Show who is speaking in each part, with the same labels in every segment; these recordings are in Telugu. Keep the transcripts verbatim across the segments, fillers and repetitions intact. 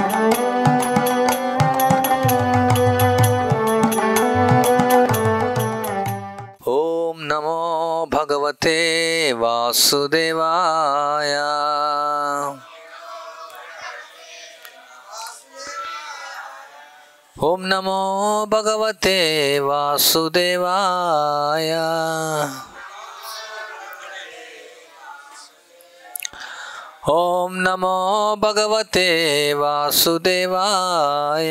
Speaker 1: ఓం నమో భగవతే వాసుదేవాయ. ఓం నమో భగవతే వాసుదేవాయ. ఓం నమో భగవతే వాసుదేవాయ.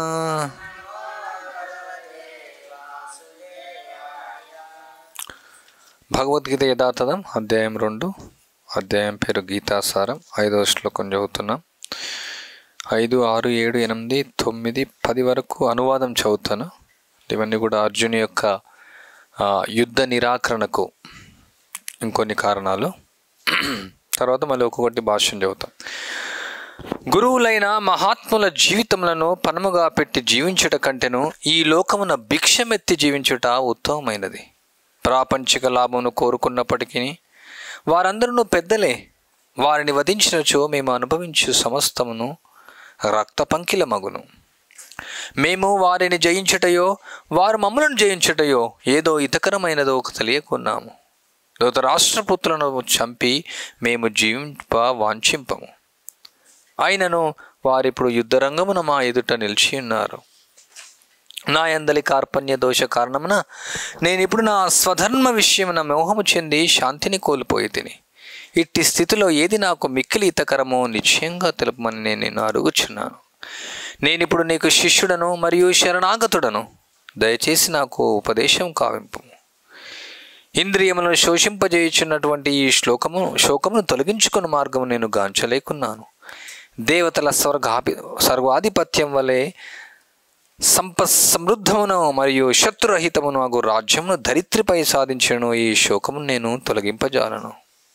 Speaker 1: భగవద్గీత యథాతథం అధ్యాయం రెండు, అధ్యాయం పేరు గీతాసారం. ఐదవ శ్లోకం చదువుతున్నాం. ఐదు, ఆరు, ఏడు, ఎనిమిది, తొమ్మిది, పది వరకు అనువాదం చదువుతాను. ఇవన్నీ కూడా అర్జుని యొక్క యుద్ధ నిరాకరణకు ఇంకొన్ని కారణాలు. తర్వాత మళ్ళీ ఒక్కొక్కటి భాష్యం చదువుతాం. గురువులైన మహాత్ముల జీవితములను పనముగా పెట్టి జీవించుట కంటేను ఈ లోకమున భిక్షమెత్తి జీవించుట ఉత్తమమైనది. ప్రాపంచిక లాభమును కోరుకున్నప్పటికీ వారందరూ పెద్దలే. వారిని వధించినచో మేము అనుభవించు సమస్తమును రక్త పంకిల మగును. మేము వారిని జయించుటయో వారు మమ్మలను జయించుటయో ఏదో హితకరమైనదో తెలియకున్నాము. ధృతరాష్ట్రపుత్రులను చంపి మేము జీవింప వాంఛింపము. అయినను వారిప్పుడు యుద్ధరంగమున మా ఎదుట నిలిచి ఉన్నారు. నా యందలి కార్పణ్య దోష కారణమున నేను ఇప్పుడు నా స్వధర్మ విషయమున మోహము చెంది శాంతిని కోల్పోయి తిని. ఇట్టి స్థితిలో ఏది నాకు మిక్కిలి హితకరమో నిశ్చయంగా తెలుపమని నేను నిన్ను అడుగుచున్నాను. నేనిప్పుడు నీకు శిష్యుడను మరియు శరణాగతుడను. దయచేసి నాకు ఉపదేశం కావింపు. ఇంద్రియములను శోషింపజేయుచున్నటువంటి ఈ శ్లోకము శోకమును తొలగించుకున్న మార్గము నేను గాంచలేకున్నాను. దేవతల స్వర్గాభి సర్వాధిపత్యం వలె సంప సమృద్ధమును మరియు శత్రురహితమును అగు రాజ్యమును ధరిత్రిపై సాధించను ఈ శోకమును నేను తొలగింపజాలను.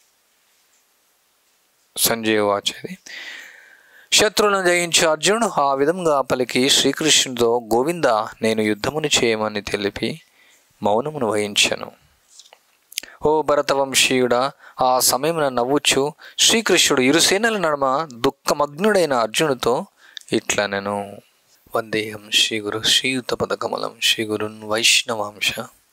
Speaker 1: సంజయ వాచేది. శత్రువులను జయించు అర్జునుడు ఆ విధంగా పలికి శ్రీకృష్ణుడితో, గోవింద, నేను యుద్ధమును చేయమని తెలిపి మౌనమును వహించను. ఓ భరతవంశీయుడా, ఆ సమయమున నవ్వుచు శ్రీకృష్ణుడు ఇరుసేనల నడుమ దుఃఖమగ్నుడైన అర్జునుడితో ఇట్లా నేను వందేహం శ్రీ గురు శ్రీయుత పదకమలం శ్రీ గురున్ వైష్ణవాంశ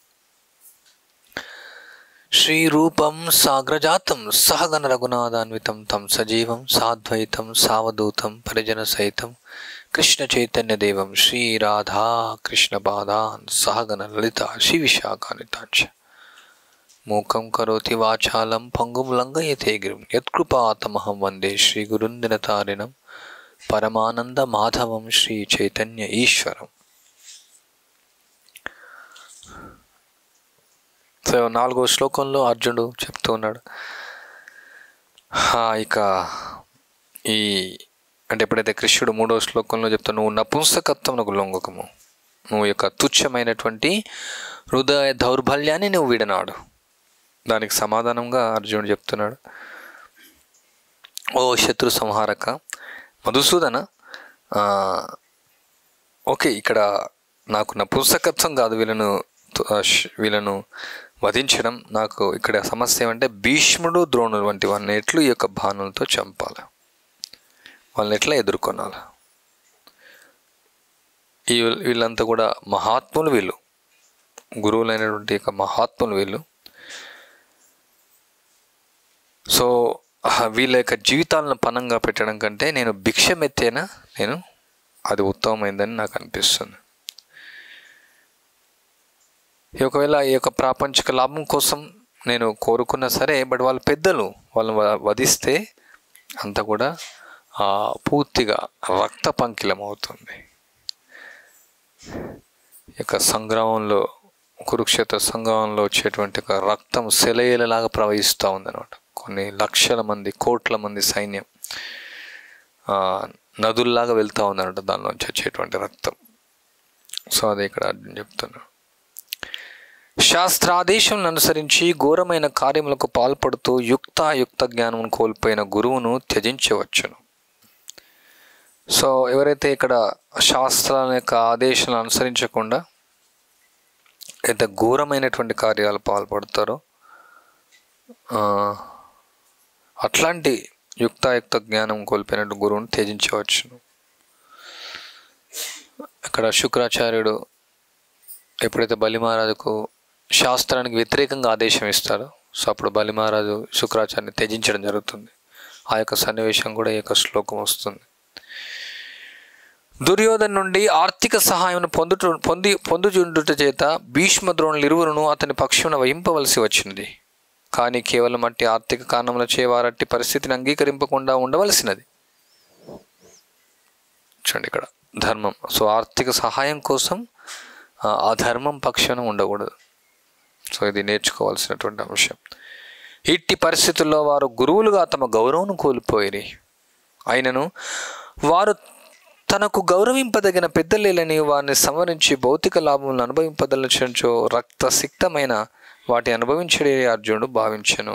Speaker 1: శ్రీరూపం సాగ్రజాతం సహగణ రఘునాథాన్వితం తం సజీవం సాద్వైతం సావధూతం పరిజన సహితం కృష్ణ చైతన్య దేవం శ్రీ రాధా కృష్ణ పాదాన్ సహగణ లలిత శ్రీ విశాఖానితాంచ మూకం కరోతి వాచాలం పంగుం లంఘయతే గిరిం యత్కృపాతమహం వందే శ్రీ గురుందినతారిణం పరమానంద మాధవం శ్రీ చైతన్య ఈశ్వరం. సో నాలుగో శ్లోకంలో అర్జునుడు చెప్తూ ఉన్నాడు, ఇక ఈ అంటే ఎప్పుడైతే కృష్ణుడు మూడో శ్లోకంలో చెప్తాను, నువ్వు నపుంసకత్వమునకు లొంగకము, నువ్వు యొక్క తుచ్చమైనటువంటి హృదయ దౌర్బల్యాన్ని నువ్వు విడనాడు. దానికి సమాధానంగా అర్జునుడు చెప్తున్నాడు, ఓ శత్రు సంహారక మధుసూదన, ఓకే ఇక్కడ నాకు నపుంసకత్వం కాదు వీళ్ళను వీళ్ళను వధించడం. నాకు ఇక్కడ సమస్య ఏమంటే భీష్ముడు ద్రోణుడు వంటి వాళ్ళని ఎట్లు ఈ యొక్క బాణులతో చంపాలి, వాళ్ళని ఎట్లా ఎదుర్కొనాలి. ఈ వీళ్ళంతా కూడా మహాత్ములు, వీళ్ళు గురువులైనటువంటి యొక్క మహాత్ములు వీళ్ళు. సో వీళ్ళ యొక్క జీవితాలను పణంగా పెట్టడం కంటే నేను భిక్షమెత్తేనా నేను అది ఉత్తమమైందని నాకు అనిపిస్తుంది. ఒకవేళ ఈ యొక్క ప్రాపంచిక లాభం కోసం నేను కోరుకున్నా సరే, బట్ వాళ్ళు పెద్దలు, వాళ్ళని వధిస్తే అంతా కూడా పూర్తిగా రక్త పంకిలం అవుతుంది. ఈ యొక్క సంగ్రామంలో, కురుక్షేత్ర సంగ్రామంలో వచ్చేటువంటి ఒక రక్తం సెలయేలలాగా ప్రవహిస్తూ ఉందన్నమాట. కొన్ని లక్షల మంది, కోట్ల మంది సైన్యం నదుల్లాగా వెళ్తూ ఉందన్నమాట దానిలోంచి వచ్చేటువంటి రక్తం. సో అదే ఇక్కడ అర్జున్ చెప్తున్నాను. శాస్త్రాదేశం అనుసరించి ఘోరమైన కార్యములకు పాల్పడుతూ యుక్తాయుక్త జ్ఞానం కోల్పోయిన గురువును త్యజించవచ్చును. సో ఎవరైతే ఇక్కడ శాస్త్రాల యొక్క ఆదేశాలను అనుసరించకుండా అయితే ఘోరమైనటువంటి కార్యాలు పాల్పడతారో అట్లాంటి యుక్తాయుక్త జ్ఞానం కోల్పోయినట్టు గురువును త్యజించవచ్చును. అక్కడ శుక్రాచార్యుడు ఎప్పుడైతే బలి మహారాజుకు శాస్త్రానికి వ్యతిరేకంగా ఆదేశం ఇస్తాడో, సో అప్పుడు బలి మహారాజు శుక్రాచార్యుని త్యజించడం జరుగుతుంది. ఆ యొక్క సన్నివేశం కూడా ఈ యొక్క శ్లోకం వస్తుంది. దుర్యోధను నుండి ఆర్థిక సహాయం పొందుట పొంది పొందుచుండుట చేత భీష్మ ద్రోణులు ఇరువురును అతని పక్షమున వహింపవలసి వచ్చినది. కానీ కేవలం అట్టి ఆర్థిక కారణముల చే వారట్టి పరిస్థితిని అంగీకరింపకుండా ఉండవలసినది. చూడండి ఇక్కడ ధర్మం. సో ఆర్థిక సహాయం కోసం ఆ ధర్మం పక్షాన ఉండకూడదు. సో ఇది నేర్చుకోవాల్సినటువంటి అంశం. ఇట్టి పరిస్థితుల్లో వారు గురువులుగా తమ గౌరవం కోల్పోయిరి. అయినను వారు తనకు గౌరవింపదగిన పెద్దలేలని వారిని సంవరించి భౌతిక లాభములను అనుభవింపదలచో రక్తసిక్తమైన వాటి అనుభవించడే అర్జునుడు భావించెను.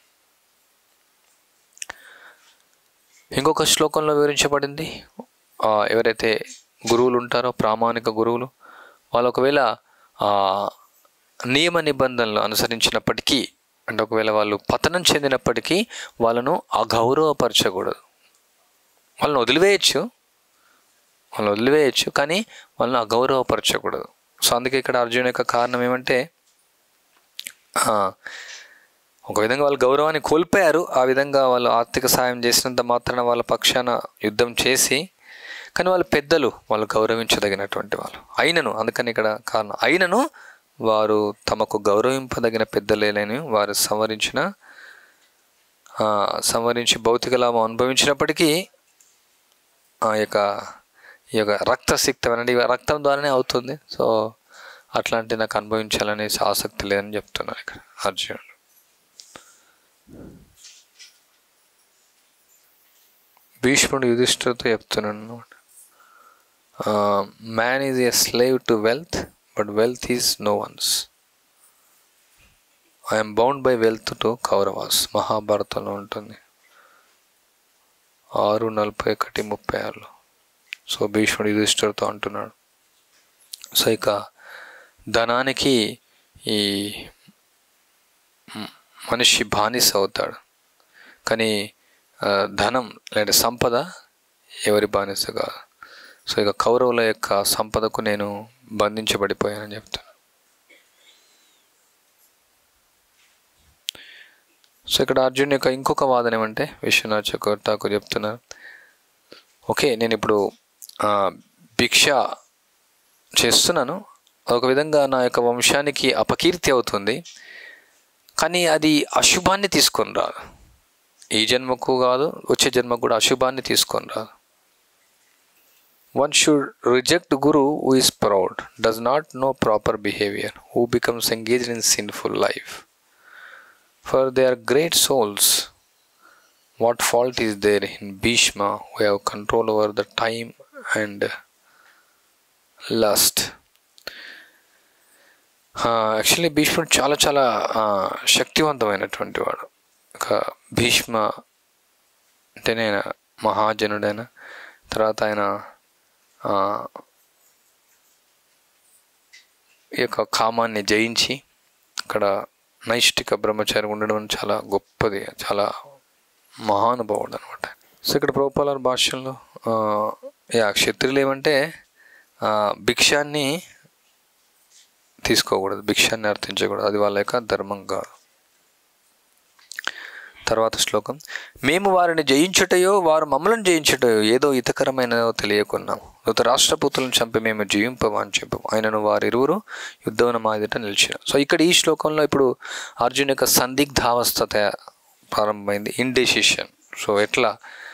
Speaker 1: ఇంకొక శ్లోకంలో వివరించబడింది, ఎవరైతే గురువులు ఉంటారో ప్రామాణిక గురువులు వాళ్ళు ఒకవేళ నియమ నిబంధనలు అనుసరించినప్పటికీ, అంటే ఒకవేళ వాళ్ళు పతనం చెందినప్పటికీ వాళ్ళను అగౌరవపరచకూడదు. వాళ్ళని వదిలివేయచ్చు వాళ్ళని వదిలివేయచ్చు కానీ వాళ్ళని అగౌరవపరచకూడదు. సో అందుకే ఇక్కడ అర్జున్ యొక్క కారణం ఏమంటే, ఒక విధంగా వాళ్ళు గౌరవాన్ని కోల్పోయారు. ఆ విధంగా వాళ్ళు ఆర్థిక సాయం చేసినంత మాత్రాన వాళ్ళ పక్షాన యుద్ధం చేసి, కానీ వాళ్ళు పెద్దలు, వాళ్ళు గౌరవించదగినటువంటి వాళ్ళు. అయినను, అందుకని ఇక్కడ కారణం, అయినను వారు తమకు గౌరవింపదగిన పెద్దలేని వారు సంవరించిన సంవరించి భౌతిక లాభం అనుభవించినప్పటికీ ఆ యొక్క ఈ యొక్క రక్తసిక్తమైనది రక్తం ద్వారానే అవుతుంది. సో అట్లాంటి నాకు అనుభవించాలనే ఆసక్తి లేదని చెప్తున్నారు ఇక్కడ అర్జునుడు. భీష్ముడు యుధిష్ఠిరుడితో చెప్తున్నాను, man is a slave to wealth but wealth is no one's. I'm bound by wealth to Kauravas. మహాభారతంలో ఉంటుంది ఆరు నలభై ఒకటి ముప్పై ఆరులో. సో భీష్ముడు యుధిష్ఠిరుడితో అంటున్నాడు. సో ఇక ధనానికి ఈ మనిషి బానిస అవుతాడు, కానీ ధనం లేదా సంపద ఎవరి బానిస కాదు. సో ఇక కౌరవుల యొక్క సంపదకు నేను బంధించబడిపోయానని చెప్తాను. సో ఇక్కడ అర్జున్ యొక్క ఇంకొక వాదన ఏమంటే, విశ్వనాథ్ చక్రవర్తి చెప్తున్నారు, ఓకే నేను ఇప్పుడు భిక్ష చేస్తున్నాను, ఒక విధంగా నా యొక్క వంశానికి అపకీర్తి అవుతుంది, కానీ అది అశుభాన్ని తీసుకొని రాదు. ఈ జన్మకు కాదు, వచ్చే జన్మకు కూడా అశుభాన్ని తీసుకొని రాదు. One should reject Guru who is proud, does not know proper behavior, who becomes engaged in sinful life. For they are great souls. What fault is there in Bhishma, who have control over the time and lust? Actually భీష్ముడు చాలా చాలా శక్తివంతమైనటువంటి వాడు. ఒక భీష్మ అంటేనే ఆయన మహాజనుడైన, తర్వాత ఆయన ఈ యొక్క కామాన్ని జయించి అక్కడ నైష్టిక బ్రహ్మచారి ఉండడం చాలా గొప్పది, చాలా మహానుభావుడు అనమాట. సో ఇక్కడ ప్రభుపాల భాషల్లో యా క్షత్రియులు ఏమంటే భిక్షాన్ని తీసుకోకూడదు, భిక్షాన్ని అర్థించకూడదు, అది వాళ్ళ యొక్క ధర్మం కాదు. తర్వాత శ్లోకం, మేము వారిని జయించుటయో వారు మమ్మల్ని జయించుటయో ఏదో హితకరమైనదో తెలియకున్నాము. ధృతరాష్ట్రపుత్రులను చంపి మేము జీవింపమా అని చెప్పాము. ఆయనను వారిరువురు యుద్ధమున మా ఎదుట నిలిచారు. సో ఇక్కడ ఈ శ్లోకంలో ఇప్పుడు అర్జున్ యొక్క సందిగ్ధావస్థ ప్రారంభమైంది, ఇండెసిషన్. సో ఎట్లా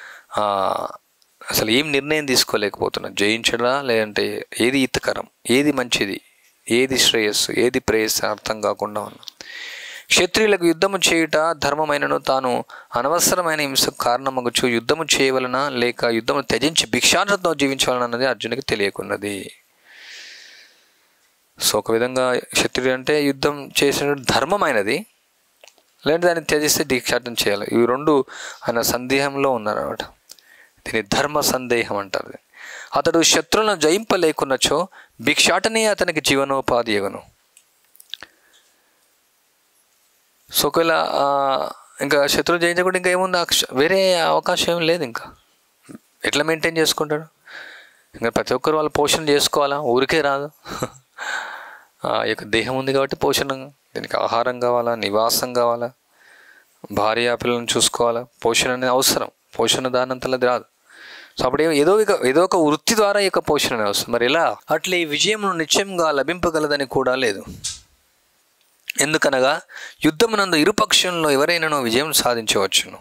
Speaker 1: అసలు ఏం నిర్ణయం తీసుకోలేకపోతున్నా, జయించడా లేదంటే ఏది హితకరం, ఏది మంచిది, ఏది శ్రేయస్సు, ఏది ప్రేయస్సు అర్థం కాకుండా ఉన్నా. క్షత్రియులకు యుద్ధము చేయుట ధర్మమైనను తాను అనవసరమైన హింసకు కారణమగుచు యుద్ధము చేయవలన లేక యుద్ధము త్యజించి భిక్షాటనతో జీవించవలన అన్నది అర్జునుడికి తెలియకున్నది. సో ఒక విధంగా క్షత్రియుడు అంటే యుద్ధం చేసిన ధర్మమైనది, లేదంటే దాన్ని త్యజిస్తే భిక్షాటన చేయాలి. ఇవి రెండు ఆయన సందేహంలో ఉన్నారన్నమాట. దీన్ని ధర్మ సందేహం అంటారు. అతడు శత్రువులను జయింపలేకున్నచో భిక్షాటనే అతనికి జీవనోపాధి ఎగును. సో ఒకవేళ ఇంకా శత్రువు జయించకుండా ఇంకా ఏముంది, వేరే అవకాశం ఏం లేదు. ఇంకా ఎట్లా మెయింటైన్ చేసుకుంటాడు? ఇంకా ప్రతి ఒక్కరు వాళ్ళు పోషణ చేసుకోవాలా, ఊరికే రాదు. ఈ యొక్క దేహం ఉంది కాబట్టి పోషణ, దీనికి ఆహారం కావాలా, నివాసం కావాలా, భార్య పిల్లలను చూసుకోవాలా, పోషణ అనేది అవసరం. పోషణ దానంతలది రాదు. సో అప్పుడు ఏదో ఇక ఏదో ఒక వృత్తి ద్వారా ఈ యొక్క పోషణ అనేది వస్తుంది. మరి ఎలా? అట్లా ఈ విజయం నిశ్చయంగా లభింపగలదని కూడా లేదు. ఎందుకనగా యుద్ధమునందు ఇరుపక్షంలో ఎవరైనానో విజయం సాధించవచ్చును.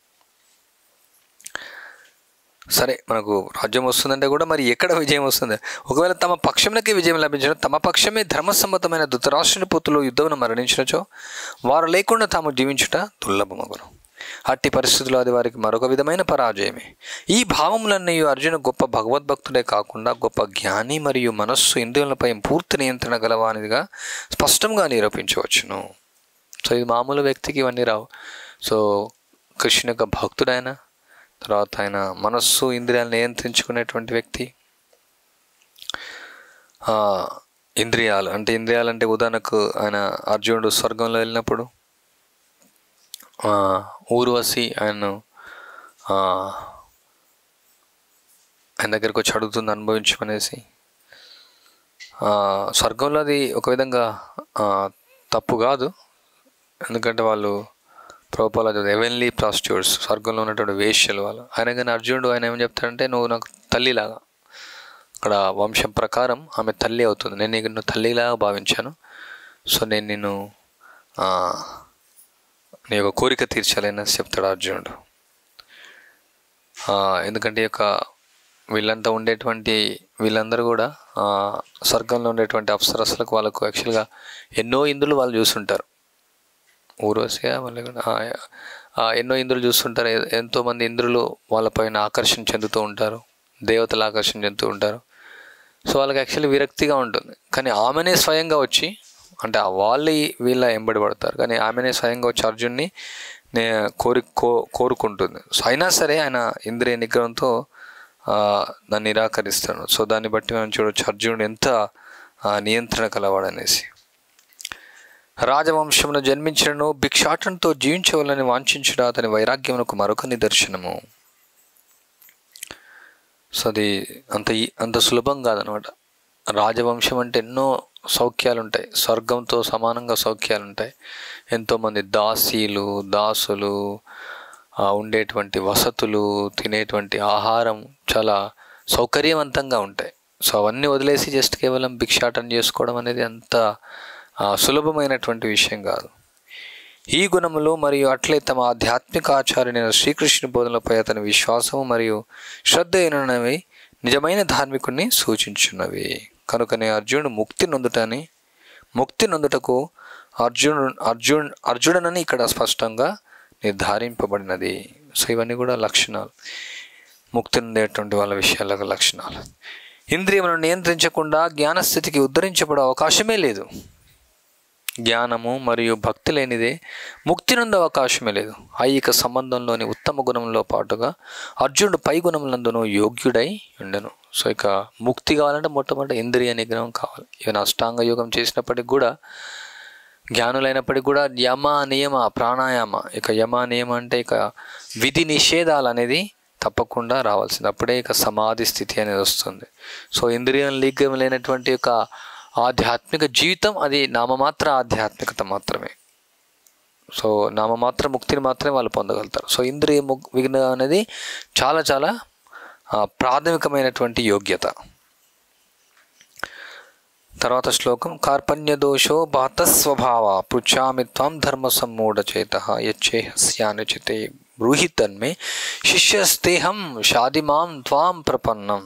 Speaker 1: సరే, మనకు రాజ్యం వస్తుందంటే కూడా మరి ఎక్కడ విజయం వస్తుంది? ఒకవేళ తమ పక్షమునకే విజయం లభించడం, తమ పక్షమే ధర్మసమ్మతమైన ధృతరాష్ట్రుని పుత్రులు యుద్ధమును మరణించినచో వారు లేకుండా తాము జీవించుట దుర్లభమగును. అట్టి పరిస్థితుల్లో అది వారికి మరొక విధమైన పరాజయమే. ఈ భావములన్నీ అర్జున గొప్ప భగవద్భక్తుడే కాకుండా గొప్ప జ్ఞాని మరియు మనస్సు ఇంద్రియాలపై పూర్తి నియంత్రణ గలవానిదిగా స్పష్టంగా నిరూపించవచ్చును. సో ఇది మామూలు వ్యక్తికి ఇవన్నీ రావు. సో కృష్ణుని యొక్క భక్తుడైన తర్వాత ఆయన మనస్సు ఇంద్రియాలను నియంత్రించుకునేటువంటి వ్యక్తి. ఇంద్రియాలు అంటే ఇంద్రియాలు అంటే ఉదాహరణకు ఆయన అర్జునుడు స్వర్గంలో వెళ్ళినప్పుడు ఊర్వశి ఆయన ఆయన దగ్గరకు వచ్చి అడుగుతుంది అనుభవించమనేసి. స్వర్గంలో అది ఒక విధంగా తప్పు కాదు, ఎందుకంటే వాళ్ళు ప్రభుపాల హెవెన్లీ ప్రాస్టిట్యూట్స్, స్వర్గంలో ఉన్నటువంటి వేశ్యలు వాళ్ళు. ఆయన కానీ అర్జునుడు ఆయన ఏమని చెప్తాడంటే, నువ్వు నాకు తల్లిలాగా, అక్కడ వంశం ప్రకారం ఆమె తల్లి అవుతుంది, నేను నీకు నువ్వు తల్లిలాగా భావించాను. సో నేను నిన్ను నీ యొక్క కోరిక తీర్చాలని చెప్తాడు అర్జునుడు. ఎందుకంటే ఈ యొక్క వీళ్ళంతా ఉండేటువంటి వీళ్ళందరూ కూడా స్వర్గంలో ఉండేటువంటి అప్సరస్సులకు వాళ్ళకు యాక్చువల్గా ఎన్నో ఇంద్రులు వాళ్ళు చూస్తుంటారు. ఊర్వశిగా వాళ్ళు ఎన్నో ఇంద్రులు చూస్తుంటారు. ఎంతోమంది ఇంద్రులు వాళ్ళపైన ఆకర్షణ చెందుతూ ఉంటారు, దేవతలు ఆకర్షణ చెందుతూ ఉంటారు. సో వాళ్ళకి యాక్చువల్లీ విరక్తిగా ఉంటుంది. కానీ ఆమెనే స్వయంగా వచ్చి, అంటే వాళ్ళు వీళ్ళ ఎంబడి పడతారు, కానీ ఆమెనే స్వయంగా వచ్చి అర్జున్ని నే కోరి కో కోరుకుంటుంది. సో అయినా సరే ఆయన ఇంద్రియ నిగ్రహంతో దాన్ని నిరాకరిస్తాడు. సో దాన్ని బట్టి మనం చూడవచ్చు అర్జునుడు ఎంత నియంత్రణ కలవాడనేసి. రాజవంశమును జన్మించడను భిక్షాటనతో జీవించవాలని వాంఛించడం అతని వైరాగ్యమునకు మరొక నిదర్శనము. సో అది అంత అంత సులభం కాదనమాట. రాజవంశం అంటే ఎన్నో సౌఖ్యాలు ఉంటాయి, స్వర్గంతో సమానంగా సౌఖ్యాలు ఉంటాయి. ఎంతోమంది దాసీలు, దాసులు, ఉండేటువంటి వసతులు, తినేటువంటి ఆహారం చాలా సౌకర్యవంతంగా ఉంటాయి. సో అవన్నీ వదిలేసి జస్ట్ కేవలం భిక్షాటన చేసుకోవడం అనేది అంత సులభమైనటువంటి విషయం కాదు. ఈ గుణములు మరియు అట్లే తమ ఆధ్యాత్మిక ఆచార్యుడైన శ్రీకృష్ణుని బోధనలపై అతని విశ్వాసము మరియు శ్రద్ధ అయినవి నిజమైన ధార్మికుడిని సూచించున్నవి. కనుకనే అర్జునుడు ముక్తి నొందుటని ముక్తి నొందుటకు అర్జును అర్జున్ అర్జునుడనని ఇక్కడ స్పష్టంగా నిర్ధారింపబడినది. సో ఇవన్నీ కూడా లక్షణాలు, ముక్తి నొందేటువంటి వాళ్ళ విషయాల లక్షణాలు. ఇంద్రియములను నియంత్రించకుండా జ్ఞానస్థితికి ఉద్ధరించబడే అవకాశమే లేదు. జ్ఞానము మరియు భక్తి లేనిదే ముక్తి నుండి అవకాశమే లేదు. ఐహిక సంబంధంలోని ఉత్తమ గుణంలో పాటుగా అర్జునుడు పై గుణములందును యోగ్యుడై ఉండను. సో ఇక ముక్తి కావాలంటే మొట్టమొదటి ఇంద్రియ నిగ్రహం కావాలి. ఈవెన్ అష్టాంగ యోగం చేసినప్పటికి కూడా, జ్ఞానులైనప్పటికీ కూడా యమ నియమ ప్రాణాయామ, ఇక యమ నియమ అంటే ఇక విధి నిషేధాలు అనేది తప్పకుండా రావాల్సింది. అప్పుడే ఇక సమాధి స్థితి అనేది వస్తుంది. సో ఇంద్రియం లీగం లేనటువంటి ఒక ఆధ్యాత్మిక జీవితం అది నామమాత్ర ఆధ్యాత్మికత మాత్రమే. సో నామమాత్ర ముక్తిని మాత్రమే వాళ్ళు పొందగలుగుతారు. సో ఇంద్రియ విఘ్న అనేది చాలా చాలా ప్రాథమికమైనటువంటి యోగ్యత. తర్వాత శ్లోకం. కార్పణ్య దోషో బాత స్వభావ పృచ్ఛామి త్వం ధర్మ సమ్మూఢచేత యచ్చేహస్యానుచితే బ్రూహి తన్మే శిష్యస్తేహం షాదిమాం త్వాం ప్రపన్నం.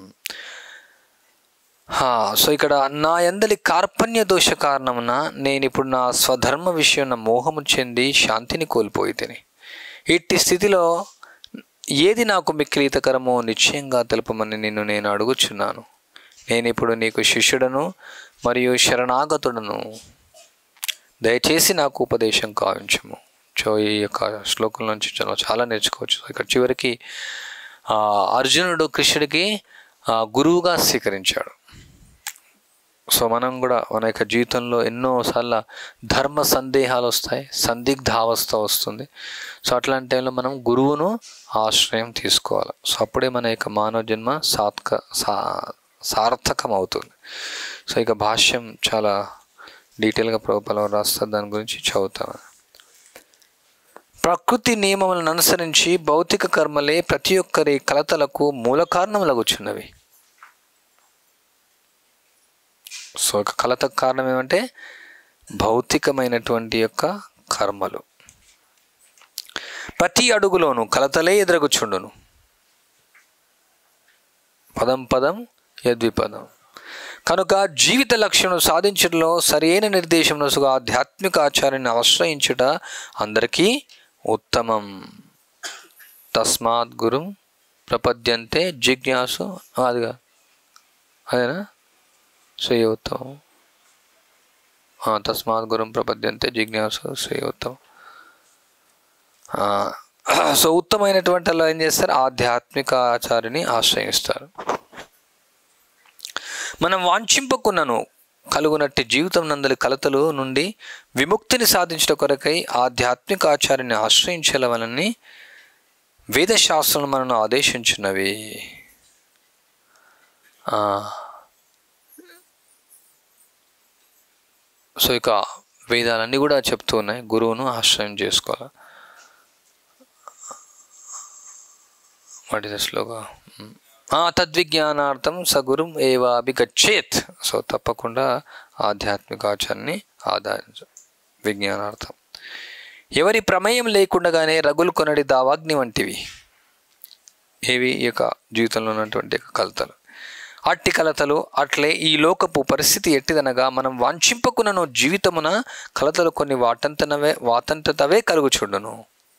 Speaker 1: సో ఇక్కడ నా యందలి కార్పణ్య దోష కారణమున నేను ఇప్పుడు నా స్వధర్మ విషయం మోహము చెంది శాంతిని కోల్పోయి తిని. ఇట్టి స్థితిలో ఏది నాకు మిక్కిలి హితకరమో నిశ్చయంగా తెలుపమని నిన్ను నేను అడుగుచున్నాను. నేను ఇప్పుడు నీకు శిష్యుడను మరియు శరణాగతుడను, దయచేసి నాకు ఉపదేశం కావించము. సో ఈ యొక్క శ్లోకం నుంచి చాలా నేర్చుకోవచ్చు. ఇక్కడ చివరికి అర్జునుడు కృష్ణుడికి గురువుగా స్వీకరించాడు. సో మనం కూడా మన యొక్క జీవితంలో ఎన్నోసార్లు ధర్మ సందేహాలు వస్తాయి, సందిగ్ధ అవస్థ వస్తుంది. సో అట్లాంటి టైంలో మనం గురువును ఆశ్రయం తీసుకోవాలి. సో అప్పుడే మన యొక్క మానవ జన్మ సాత్క సా సార్థకం అవుతుంది. సో ఇక భాష్యం చాలా డీటెయిల్గా ప్రభుపాల రాస్తారు, దాని గురించి చదువుతాను. ప్రకృతి నియమములను అనుసరించి భౌతిక కర్మలే ప్రతి ఒక్కరి కలతలకు మూల కారణములగుచున్నవి. సో ఒక కలతకు కారణం ఏమంటే భౌతికమైనటువంటి యొక్క కర్మలు. ప్రతి అడుగులోను కలతలే ఎదురగుచుండును. పదం పదం యద్విపదం. కనుక జీవిత లక్ష్యం సాధించడంలో సరైన నిర్దేశమునసుగా ఆధ్యాత్మిక ఆచార్యాన్ని ఆశ్రయించుట అందరికీ ఉత్తమం. తస్మాత్ గురుం ప్రపద్యంతే జిజ్ఞాసు, అదిగా అదేనా శ్రేయోత్తమం. తస్మాత్ గురుం ప్రపద్యంతే జిజ్ఞాసు శ్రేయోత్తమం. సో ఉత్తమైనటువంటి అలా ఏం చేస్తారు, ఆధ్యాత్మిక ఆచార్యని ఆశ్రయిస్తారు. మనం వాంఛింపకున్నను కలుగునట్టి జీవితం నందలి కలతలు నుండి విముక్తిని సాధించట కొరకై ఆధ్యాత్మిక ఆచార్యాన్ని ఆశ్రయించవలనని వేదశాస్త్రం మనను ఆదేశించున్నవి. సో ఇక వేదాలన్నీ కూడా చెప్తూ ఉన్నాయి గురువును ఆశ్రయం చేసుకోవాలి. వాటి దశలోగా తద్విజ్ఞానార్థం సగురుం ఏవా అభిగచ్చేత్. సో తప్పకుండా ఆధ్యాత్మిక ఆచారాన్ని ఆధారించ విజ్ఞానార్థం. ఎవరి ప్రమేయం లేకుండానే రగులు కొనడి దావాగ్ని వంటివి ఏవి ఈ యొక్క జీవితంలో ఉన్నటువంటి కలతలు. అట్టి కలతలు అట్లే ఈ లోకపు పరిస్థితి ఎట్టిదనగా మనం వాంఛింపకునను జీవితమున కలతలు కొన్ని వాటంతనవే వాతంతవే కలుగుచుండును.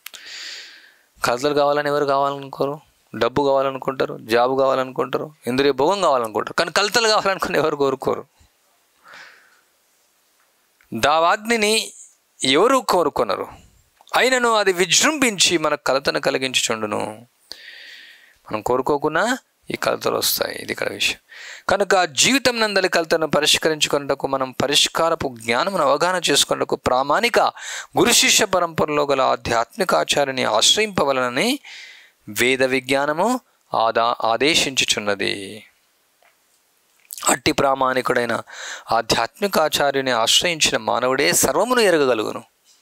Speaker 1: కలతలు కావాలని ఎవరు కావాలనుకోరు, డబ్బు కావాలనుకుంటారు, జాబు కావాలనుకుంటారు, ఇంద్రియ భోగం కావాలనుకుంటారు, కానీ కలతలు కావాలనుకుని ఎవరు కోరుకోరు. దావాగ్నిని ఎవరు కోరుకున్నారు, అయినను అది విజృంభించి మనకు కలతను కలిగించుచుండును. మనం కోరుకోకుండా ఈ కలతలు వస్తాయి, ఇది ఇక్కడ విషయం. కనుక జీవితం నందలి కలతను పరిష్కరించుకున్నటకు మనం పరిష్కారపు జ్ఞానమును అవగాహన చేసుకున్నటకు ప్రామాణిక గురు శిష్య పరంపరలో గల ఆధ్యాత్మిక ఆచార్యని ఆశ్రయింపవలనని వేద విజ్ఞానము ఆదా ఆదేశించుచున్నది. అట్టి ప్రామాణికుడైన ఆధ్యాత్మిక ఆచార్యుని ఆశ్రయించిన మానవుడే సర్వమును ఎరగగలుగును.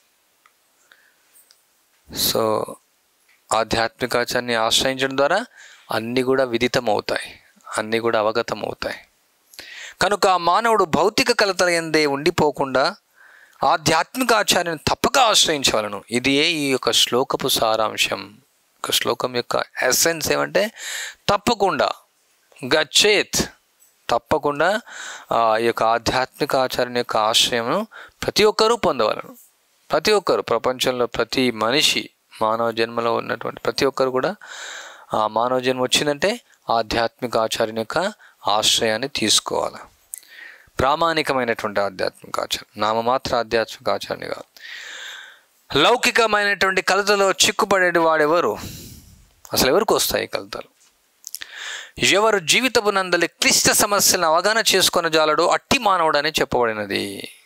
Speaker 1: సో ఆధ్యాత్మిక ఆచార్యాన్ని ఆశ్రయించడం ద్వారా అన్నీ కూడా విదితం అవుతాయి, అన్నీ కూడా అవగతం అవుతాయి. కనుక మానవుడు భౌతిక కలతల యందే ఉండిపోకుండా ఆధ్యాత్మిక ఆచార్యాన్ని తప్పక ఆశ్రయించవలను. ఇది ఏ ఈ యొక్క శ్లోకపు సారాంశం. ఒక శ్లోకం యొక్క ఎసెన్స్ ఏమంటే తప్పకుండా గచ్చేత్, తప్పకుండా ఈ యొక్క ఆధ్యాత్మిక ఆచార్యం యొక్క ఆశ్రయమును ప్రతి ఒక్కరూ పొందవలను. ప్రతి ఒక్కరు, ప్రపంచంలో ప్రతి మనిషి, మానవ జన్మలో ఉన్నటువంటి ప్రతి ఒక్కరు కూడా ఆ మానవ జన్మ వచ్చిందంటే ఆధ్యాత్మిక ఆచార్యం యొక్క ఆశ్రయాన్ని తీసుకోవాలి. ప్రామాణికమైనటువంటి ఆధ్యాత్మిక ఆచారం, నామమాత్ర ఆధ్యాత్మిక ఆచార్యం కాదు. లౌకికమైనటువంటి కలతలో చిక్కుపడేటి వాడెవరు? అసలు ఎవరికి వస్తాయి కలతలు? ఎవరు జీవితపు నందలి క్లిష్ట సమస్యలను అవగాహన చేసుకున్న జాలడు అట్టి మానవుడు అని చెప్పబడినది.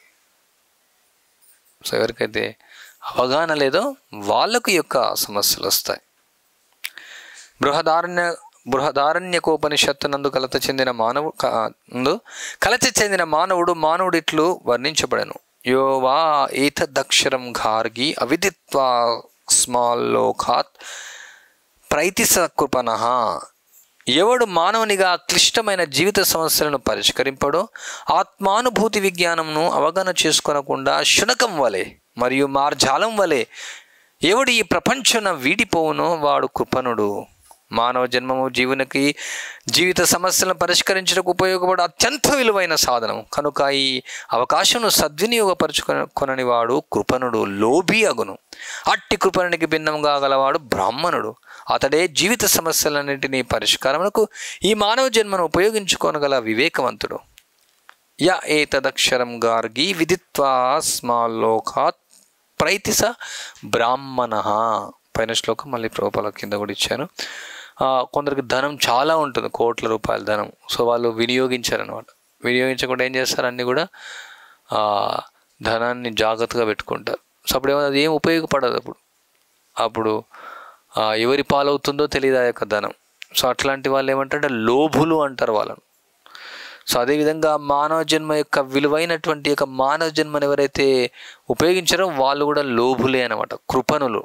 Speaker 1: సో ఎవరికైతే అవగాహన లేదో వాళ్ళకు యొక్క సమస్యలు వస్తాయి. బృహదారణ్య బృహదారణ్యకోపనిషత్తు నందు కలత చెందిన మానవు నందు కలత చెందిన మానవుడు మానవుడిట్లు వర్ణించబడను. యో వా ఏతదక్షరం గార్గి అవిదిత్వా స్మాల్లోకాత్ ప్రైతిస కృపణః. ఎవడు మానవునిగా క్లిష్టమైన జీవిత సమస్యలను పరిష్కరింపడో, ఆత్మానుభూతి విజ్ఞానంను అవగాహన చేసుకొనకుండా శునకం వలె మరియు మార్జాలం వలె ఎవడు ఈ ప్రపంచన వీడిపోవునో వాడు కృపణుడు. మానవ జన్మము జీవునికి జీవిత సమస్యలను పరిష్కరించడానికి ఉపయోగపడే అత్యంత విలువైన సాధనం. కనుక ఈ అవకాశం సద్వినియోగపరచుకొనని వాడు కృపణుడు, లోభి అగును. అట్టి కృపణునికి భిన్నంగా గలవాడు బ్రాహ్మణుడు. అతడే జీవిత సమస్యలన్నింటినీ పరిష్కారమునకు ఈ మానవ జన్మను ఉపయోగించుకోనగల వివేకవంతుడు. య ఏతదక్షరం గార్గి విదిత్వా స్మాల్లోకాత్ ప్రైతిస బ్రాహ్మణః. పైన శ్లోకం మళ్ళీ ప్రభుపాల కింద కూడా ఇచ్చాను. కొందరికి ధనం చాలా ఉంటుంది, కోట్ల రూపాయల ధనం. సో వాళ్ళు వినియోగించారనమాట. వినియోగించకుండా ఏం చేస్తారు, అన్నీ కూడా ధనాన్ని జాగ్రత్తగా పెట్టుకుంటారు. సో అప్పుడు ఏమో అది ఏం ఉపయోగపడదు. అప్పుడు అప్పుడు ఎవరి పాలవుతుందో తెలియదు ఆ యొక్క ధనం. సో అట్లాంటి వాళ్ళు ఏమంటారంటే లోభులు అంటారు వాళ్ళను. సో అదేవిధంగా మానవ జన్మ యొక్క విలువైనటువంటి యొక్క మానవ జన్మను ఎవరైతే ఉపయోగించారో వాళ్ళు కూడా లోభులే అనమాట, కృపణులు.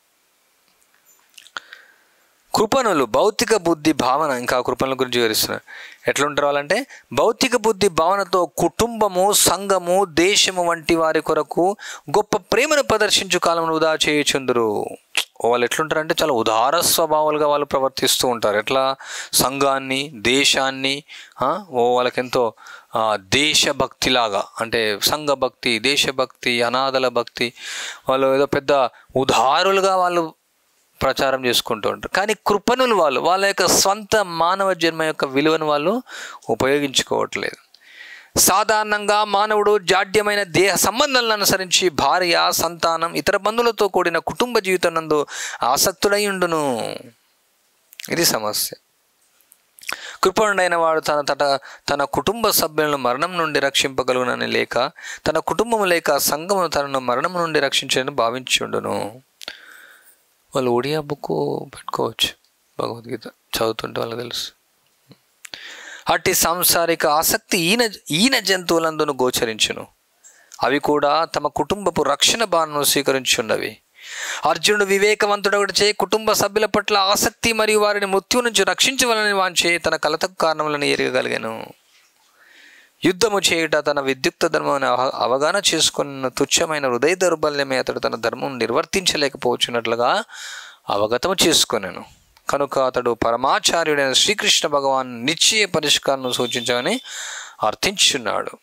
Speaker 1: కృపణులు భౌతిక బుద్ధి భావన, ఇంకా కృపణుల గురించి వివరిస్తున్నారు. ఎట్లుంటారు వాళ్ళంటే భౌతిక బుద్ధి భావనతో కుటుంబము, సంఘము, దేశము వంటి వారి కొరకు గొప్ప ప్రేమను ప్రదర్శించు కాలంలో వృధా చేయుచుందురు. వాళ్ళు ఎట్లుంటారంటే చాలా ఉదార స్వభావాలుగా వాళ్ళు ప్రవర్తిస్తూ ఉంటారు. ఎట్లా సంఘాన్ని, దేశాన్ని, ఓ వాళ్ళకెంతో దేశభక్తిలాగా, అంటే సంఘభక్తి, దేశభక్తి, అనాథల భక్తి, వాళ్ళు ఏదో పెద్ద ఉదారులుగా వాళ్ళు ప్రచారం చేసుకుంటూ ఉంటారు. కానీ కృపణులు వాళ్ళు వాళ్ళ యొక్క స్వంత మానవ జన్మ యొక్క విలువను వాళ్ళు ఉపయోగించుకోవట్లేదు. సాధారణంగా మానవుడు జాడ్యమైన దేహ సంబంధాలను అనుసరించి భార్య, సంతానం, ఇతర బంధువులతో కూడిన కుటుంబ జీవితం నందు ఆసక్తుడై ఉండును. ఇది సమస్య. కృపణుడైన వాడు తన తట తన కుటుంబ సభ్యులను మరణం నుండి రక్షింపగలుగునని లేక తన కుటుంబము లేక సంఘమును తనను మరణం నుండి రక్షించాలని భావించుండును. వాళ్ళు ఒడియా బుక్ పెట్టుకోవచ్చు, భగవద్గీత చదువుతుంటే వాళ్ళకి తెలుసు. అట్టి సాంసారిక ఆసక్తి ఈన ఈన జంతువులందును గోచరించును. అవి కూడా తమ కుటుంబపు రక్షణ బాణను స్వీకరించున్నవి. అర్జునుడు వివేకవంతుడొకటి చే కుటుంబ సభ్యుల పట్ల ఆసక్తి మరియు వారిని మృత్యు నుంచి రక్షించవలని వాంచే తన కలతకు కారణములను ఎరగగలిగాను. యుద్ధము చేయుట తన విద్యుక్త ధర్మం అవగాహన చేసుకున్న తుచ్చమైన హృదయ దౌర్బల్యమే అతడు తన ధర్మం నిర్వర్తించలేకపోతున్నట్లుగా అవగతము చేసుకున్నాను. కనుక అతడు పరమాచార్యుడైన శ్రీకృష్ణ భగవాన్ నిశ్చయ పరిష్కారం సూచించమని అర్థించున్నాడు.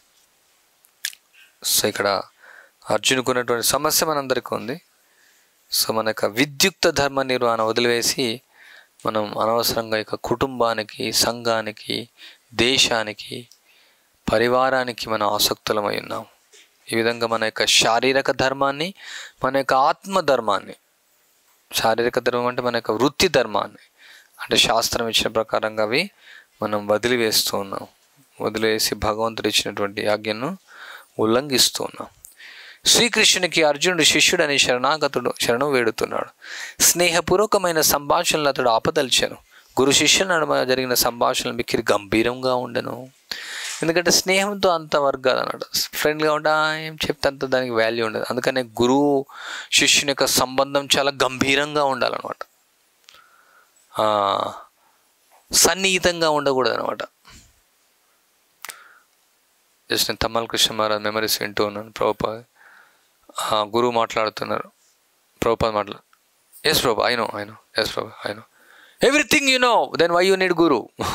Speaker 1: సో ఇక్కడ అర్జునుకున్నటువంటి సమస్య మనందరికీ ఉంది. సో మన యొక్క విద్యుక్త ధర్మ నిర్వహణ వదిలివేసి మనం అనవసరంగా ఇక కుటుంబానికి, సంఘానికి, దేశానికి, పరివారానికి మనం ఆసక్తులమై ఉన్నాం. ఈ విధంగా మన యొక్క శారీరక ధర్మాన్ని, మన యొక్క ఆత్మ ధర్మాన్ని, శారీరక ధర్మం అంటే మన యొక్క వృత్తి ధర్మాన్ని, అంటే శాస్త్రం ఇచ్చిన ప్రకారంగా అవి మనం వదిలివేస్తూ ఉన్నాం. వదిలేసి భగవంతుడు ఇచ్చినటువంటి ఆజ్ఞను ఉల్లంఘిస్తూ ఉన్నాం. శ్రీకృష్ణునికి అర్జునుడు శిష్యుడని శరణాగతుడు శరణు వేడుతున్నాడు. స్నేహపూర్వకమైన సంభాషణలు అతడు ఆపదల్చాను. గురు శిష్యుల నడుమ జరిగిన సంభాషణలు మిక్కిరి గంభీరంగా ఉండను. ఎందుకంటే స్నేహంతో అంత వర్క్ కాదు అన్నాడు. ఫ్రెండ్గా ఉంటే ఏం చెప్తే అంత దానికి వాల్యూ ఉండదు. అందుకనే గురువు శిష్యుని యొక్క సంబంధం చాలా గంభీరంగా ఉండాలన్నమాట, సన్నిహితంగా ఉండకూడదు అనమాట. జస్ట్ నేను తమ్మల్ కృష్ణ మహారాజ్ మెమరీస్ వింటూ ఉన్నాను. ప్రభుపాద గురువు మాట్లాడుతున్నారు. ప్రభుపాద మాట్లాడు yes Prabhu I know I know yes Prabhu I know everything you know then why you need guru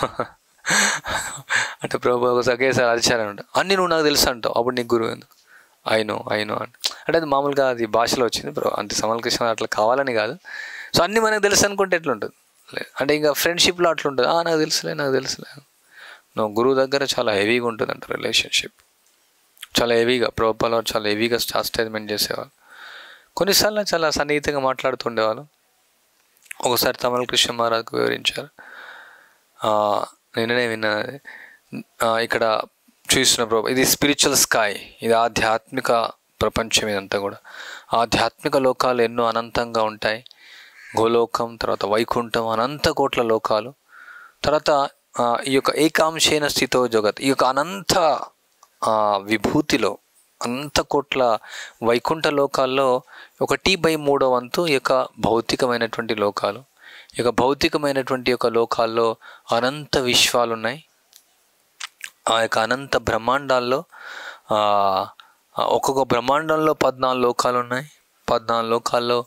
Speaker 1: అంటే ప్రభు ఒకేసారి అరిచారంట, అన్నీ నువ్వు నాకు తెలుసు అంటావు, అప్పుడు నీకు గురువు ఎందుకు? ఐ నో ఐ నో అంటే అంటే అది మామూలుగా అది భాషలో వచ్చింది బ్రో, అంతే. సమల్ కృష్ణ అట్లా కావాలని కాదు. సో అన్నీ మనకు తెలుసు అనుకుంటే ఎట్లుంటుంది, అంటే ఇంకా ఫ్రెండ్షిప్లో అట్లుంటుంది. నాకు తెలుసులే నాకు తెలుసులే నువ్వు గురువు దగ్గర చాలా హెవీగా ఉంటుంది అంట రిలేషన్షిప్, చాలా హెవీగా. ప్రభుపాలో చాలా హెవీగా చాస్టైజ్మెంట్ చేసేవాళ్ళు. కొన్నిసార్లు చాలా సన్నిహితంగా మాట్లాడుతుండేవాళ్ళు. ఒకసారి తమల్ కృష్ణ మహారాజ్కు వివరించారు. నిన్ననే విన్నా, ఇక్కడ చూస్తున్న ప్రభు ఇది స్పిరిచువల్ స్కై, ఇది ఆధ్యాత్మిక ప్రపంచం. ఇదంతా కూడా ఆధ్యాత్మిక లోకాలు ఎన్నో అనంతంగా ఉంటాయి. గోలోకం, తర్వాత వైకుంఠం, అనంత కోట్ల లోకాలు. తర్వాత ఈ యొక్క ఏకాంశైన స్థితో జగత్, ఈ యొక్క అనంత విభూతిలో అనంత కోట్ల వైకుంఠ లోకాల్లో ఒకటి బై మూడో వంతు ఈ యొక్క భౌతికమైనటువంటి లోకాలు. ఈ యొక్క భౌతికమైనటువంటి యొక్క లోకాల్లో అనంత విశ్వాలు ఉన్నాయి. ఆ యొక్క అనంత బ్రహ్మాండాల్లో ఒక్కొక్క బ్రహ్మాండంలో పద్నాలుగు లోకాలు ఉన్నాయి. పద్నాలుగు లోకాల్లో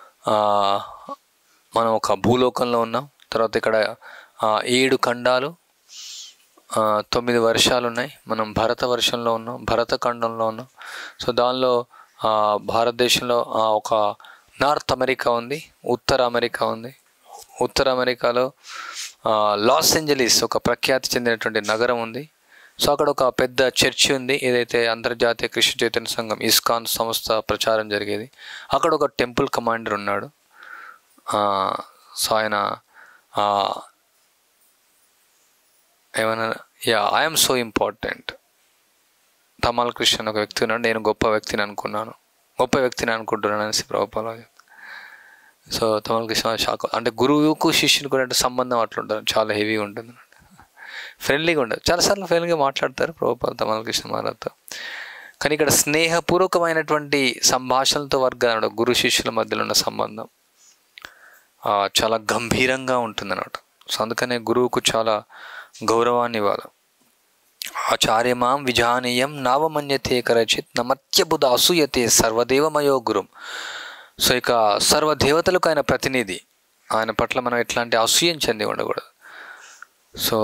Speaker 1: మనం ఒక భూలోకంలో ఉన్నాం. తర్వాత ఇక్కడ ఏడు ఖండాలు, తొమ్మిది వర్షాలు ఉన్నాయి. మనం భరత వర్షంలో ఉన్నాం, భరత ఖండంలో ఉన్నాం. సో దానిలో భారతదేశంలో ఒక నార్త్ అమెరికా ఉంది, ఉత్తర అమెరికా ఉంది. ఉత్తర అమెరికాలో లాస్ ఏంజలీస్ ఒక ప్రఖ్యాతి చెందినటువంటి నగరం ఉంది. సో అక్కడ ఒక పెద్ద చర్చి ఉంది, ఏదైతే అంతర్జాతీయ కృష్ణ చైతన్య సంఘం ఇస్కాన్ సంస్థ ప్రచారం జరిగేది. అక్కడ ఒక టెంపుల్ కమాండర్ ఉన్నాడు. సో ఆయన ఏమన్నా, yeah I'm so important. Tamal Krishna ఒక వ్యక్తి ఉన్నాడు, నేను గొప్ప వ్యక్తిని అనుకున్నాను, గొప్ప వ్యక్తిని అనుకుంటున్నాను అనేసి ప్రభుపాల. So Tamal Krishna shock. అంటే గురువుకు శిష్యునికి కూడా సంబంధం అట్లుంటుంది, చాలా హెవీగా ఉంటుంది, ఫ్రెండ్లీగా ఉండదు. చాలాసార్లు ఫ్రెండ్లీగా మాట్లాడతారు ప్రభుపాల తమాల్ కృష్ణ మహారాజ్తో. కానీ ఇక్కడ స్నేహపూర్వకమైనటువంటి సంభాషణలతో వర్గాలు గురు శిష్యుల మధ్యలో ఉన్న సంబంధం చాలా గంభీరంగా ఉంటుంది అన్నమాట. సో అందుకనే గురువుకు చాలా గౌరవాన్ని ఇవ్వాలి. ఆచార్యమాం విజానీయం నావమన్యతే కరచిత్ నమత్యబుధ అసూయతే సర్వదేవమయో గురుం. సో ఇక సర్వదేవతలకు ఆయన ప్రతినిధి, ఆయన పట్ల మనం ఎట్లాంటి అసూయం చెంది ఉండకూడదు. సో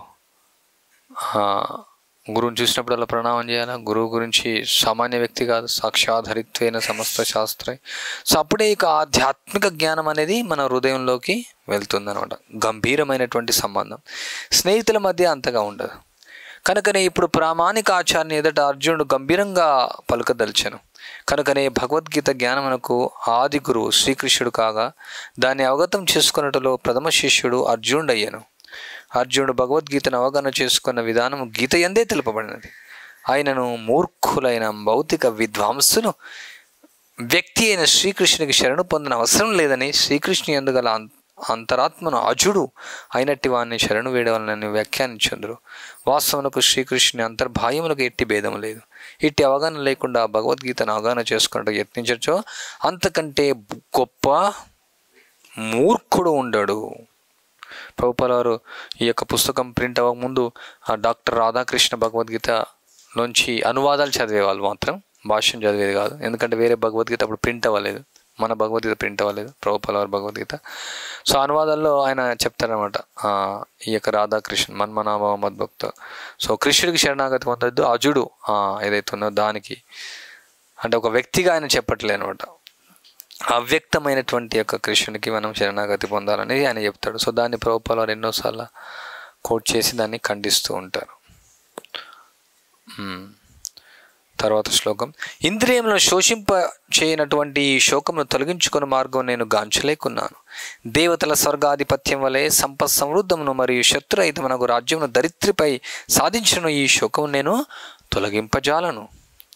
Speaker 1: గురువుని చూసినప్పుడల్లా ప్రణామం చేయాలి. గురువు గురించి సామాన్య వ్యక్తి కాదు, సాక్షాధరిత్వైన సమస్త శాస్త్రే. సో అప్పుడే ఇక ఆధ్యాత్మిక జ్ఞానం అనేది మన హృదయంలోకి వెళ్తుంది అనమాట. గంభీరమైనటువంటి సంబంధం స్నేహితుల మధ్య అంతగా ఉండదు. కనుకనే ఇప్పుడు ప్రామాణిక ఆచార్యుని ఎదుట అర్జునుడు గంభీరంగా పలుకదలిచెను. కనుకనే భగవద్గీత జ్ఞానమునకు ఆది గురువు శ్రీకృష్ణుడు కాగా దాన్ని అవగతం చేసుకున్నట్టులో ప్రథమ శిష్యుడు అర్జునుడు అయ్యాను. అర్జునుడు భగవద్గీతను అవగాహన చేసుకున్న విధానం గీత యందే తెలుపబడినది. ఆయనను మూర్ఖులైన భౌతిక విద్వాంసులు వ్యక్తి అయిన శ్రీకృష్ణునికి శరణు పొందిన అవసరం లేదని శ్రీకృష్ణు యందు గల అంతరాత్మను అజుడు అయినట్టి వారిని శరణు వేయవలనని వ్యాఖ్యానించుందరు. వాస్తవమునకు శ్రీకృష్ణుని అంతర్భాయములకు ఎట్టి భేదం లేదు. ఇట్టి అవగాహన లేకుండా భగవద్గీతను అవగాహన చేసుకున్నట్టు యత్నించచ్చో అంతకంటే గొప్ప మూర్ఖుడు ఉండడు. ప్రభుపాల వారు ఈ యొక్క పుస్తకం ప్రింట్ అవ్వకముందు డాక్టర్ రాధాకృష్ణ భగవద్గీత నుంచి అనువాదాలు చదివేవాళ్ళు, మాత్రం భాష్యం చదివేది కాదు. ఎందుకంటే వేరే భగవద్గీత అప్పుడు ప్రింట్ అవ్వలేదు, మన భగవద్గీత ప్రింట్ అవ్వలేదు, ప్రభుపాల వారి భగవద్గీత. సో అనువాదాల్లో ఆయన చెప్తారనమాట, ఈ యొక్క రాధాకృష్ణ మన్మనాభ మద్భక్త. సో కృష్ణుడికి శరణాగతి పొందొద్దు, అజుడు ఏదైతే ఉన్నదో దానికి, అంటే ఒక వ్యక్తిగా ఆయన చెప్పట్లే అనమాట, అవ్యక్తమైనటువంటి యొక్క కృష్ణునికి మనం శరణాగతి పొందాలని ఆయన చెప్తాడు. సో దాన్ని ప్రభుపాల వారు ఎన్నోసార్లు కోట్ చేసి దాన్ని ఖండిస్తూ ఉంటారు. తర్వాత శ్లోకం. ఇంద్రియములను శోషింప చేయనటువంటి ఈ శోకమును తొలగించుకున్న మార్గం నేను గాంచలేకున్నాను. దేవతల స్వర్గాధిపత్యం వలె సంపత్ సమృద్ధమును మరియు శత్రురహితమునకు రాజ్యమును దరిద్రిపై సాధించిన ఈ శోకము నేను తొలగింపజాలను.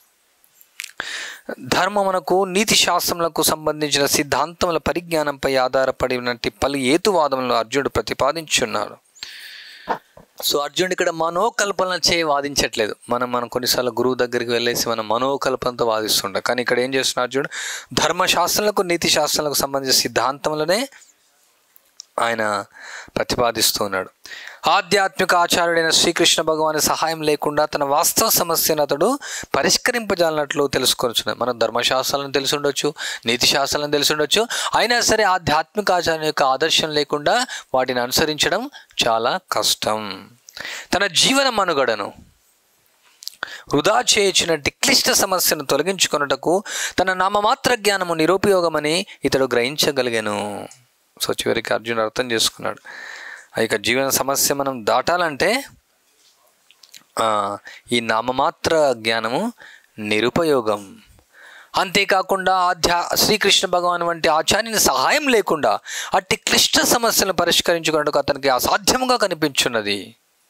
Speaker 1: ధర్మమునకు నీతి శాస్త్రములకు సంబంధించిన సిద్ధాంతముల పరిజ్ఞానంపై ఆధారపడినట్టి పలు హేతువాదములను అర్జునుడు ప్రతిపాదించున్నాడు. సో అర్జునుడు ఇక్కడ మనోకల్పన చేయి వాదించట్లేదు. మనం మనం కొన్నిసార్లు గురువు దగ్గరికి వెళ్ళేసి మనం మనోకల్పనతో వాదిస్తుంటాం. కానీ ఇక్కడ ఏం చేస్తున్న అర్జునుడు ధర్మశాస్త్రాలకు నీతి శాస్త్రాలకు సంబంధించిన సిద్ధాంతములనే ఆయన ప్రతిపాదిస్తూ ఉన్నాడు. ఆధ్యాత్మిక ఆచార్యుడైన శ్రీకృష్ణ భగవాని సహాయం లేకుండా తన వాస్తవ సమస్యను అతడు పరిష్కరింపజాలన్నట్లు తెలుసుకొచ్చున్నాడు. మనం ధర్మశాస్త్రాలను తెలిసి ఉండొచ్చు, నీతి శాస్త్రాలను తెలిసి ఉండొచ్చు, అయినా సరే ఆధ్యాత్మిక ఆచార్యుని యొక్క ఆదర్శం లేకుండా వాటిని అనుసరించడం చాలా కష్టం. తన జీవన మనుగడను వృధా చేయించినట్టు క్లిష్ట సమస్యను తొలగించుకొనుటకు తన నామమాత్ర జ్ఞానము నిరుపయోగమని ఇతడు గ్రహించగలిగాను. సో చివరికి అర్జునుడు అర్థం చేసుకున్నాడు, ఇక జీవన సమస్య మనం దాటాలంటే ఈ నామమాత్ర జ్ఞానము నిరుపయోగం. అంతేకాకుండా ఆధ్యా శ్రీకృష్ణ భగవాన్ వంటి ఆచార్యుని సహాయం లేకుండా అట్టి క్లిష్ట సమస్యలను పరిష్కరించుకున్నట్టు అతనికి అసాధ్యముగా కనిపించున్నది.